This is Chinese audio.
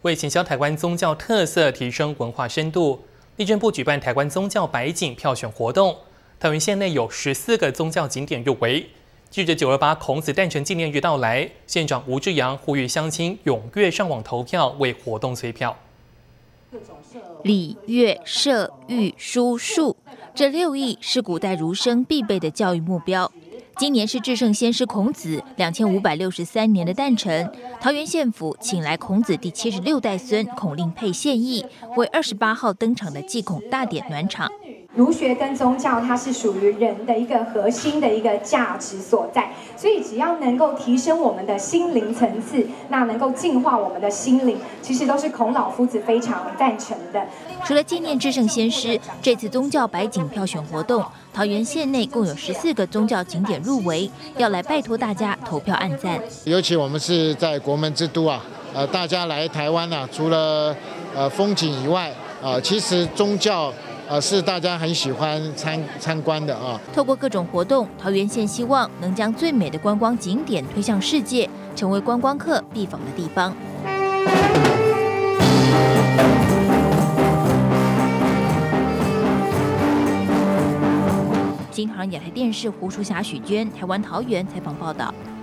为行销台湾宗教特色、提升文化深度，内政部举办台湾宗教百景票选活动。桃园县内有14个宗教景点入围。记着928孔子诞辰纪念日到来，县长吴志阳呼吁乡亲踊跃上网投票，为活动催票。 礼、乐、射、御、书、数，这6艺是古代儒生必备的教育目标。今年是至圣先师孔子2563年的诞辰，桃园县府请来孔子第76代孙孔令佩献艺，为28号登场的祭孔大典暖场。 儒学跟宗教，它是属于人的一个核心的一个价值所在，所以只要能够提升我们的心灵层次，那能够净化我们的心灵，其实都是孔老夫子非常赞成的。 除了纪念至圣先师，这次宗教百景票选活动，桃园县内共有14个宗教景点入围，要来拜托大家投票按赞。 尤其我们是在国门之都啊，大家来台湾啊，除了风景以外，其实宗教。是大家很喜欢参观的啊。 透过各种活动，桃园县希望能将最美的观光景点推向世界，成为观光客必访的地方。金航亚太电视胡淑霞、许娟，台湾桃园采访报道。